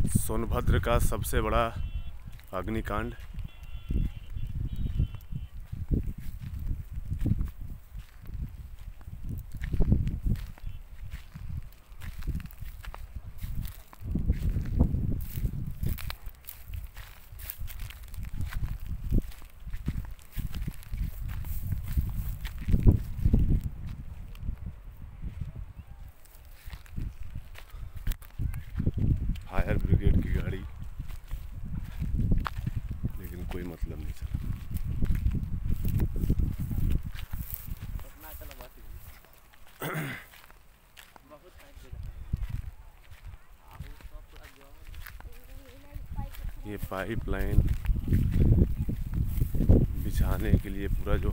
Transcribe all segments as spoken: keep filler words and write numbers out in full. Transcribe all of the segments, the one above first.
सोनभद्र का सबसे बड़ा अग्निकांड। फायर ब्रिगेड की गाड़ी, लेकिन कोई मतलब नहीं चला। ये पाइपलाइन बिछाने के लिए पूरा जो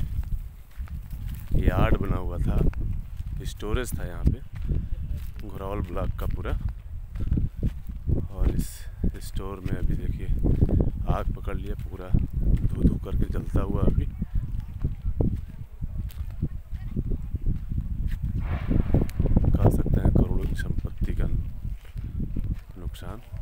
यार्ड बना हुआ था, स्टोरेज था यहाँ पे घोरावल ब्लॉक का पूरा। और इस स्टोर में अभी देखिए आग पकड़ लिया, पूरा धू धू करके जलता हुआ अभी। कह सकते हैं करोड़ों की संपत्ति का नुकसान।